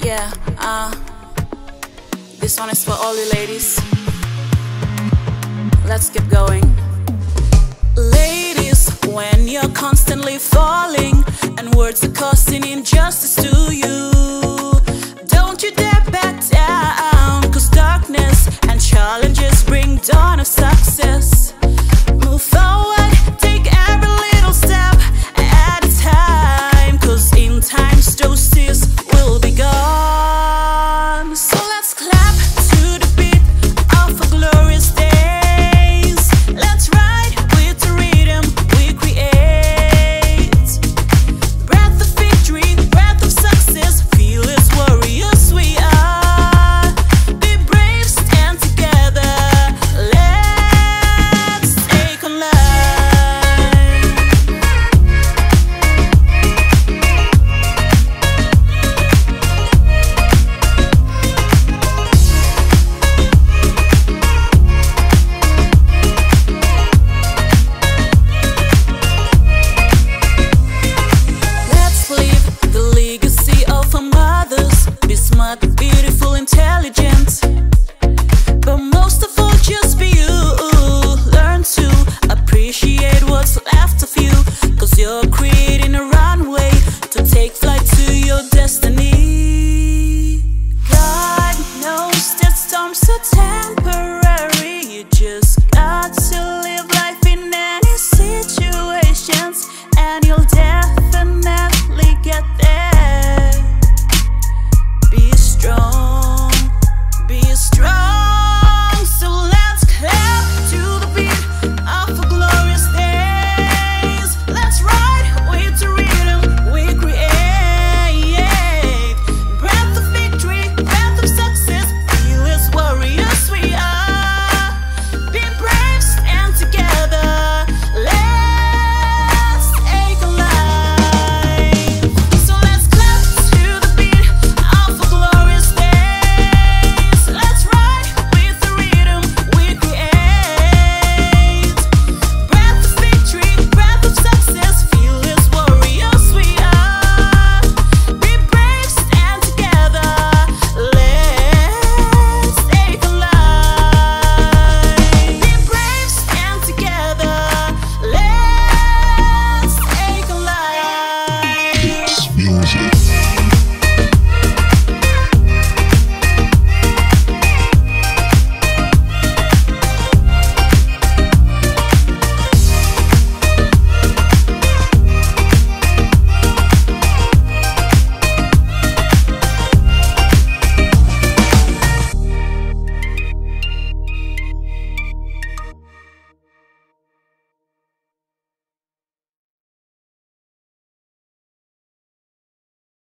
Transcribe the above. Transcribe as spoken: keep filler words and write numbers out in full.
Yeah, uh, this one is for all you ladies. Let's keep going. Ladies, when you're constantly falling and words are causing injustice to you, don't you dare back down, cause darkness and challenges bring dawn of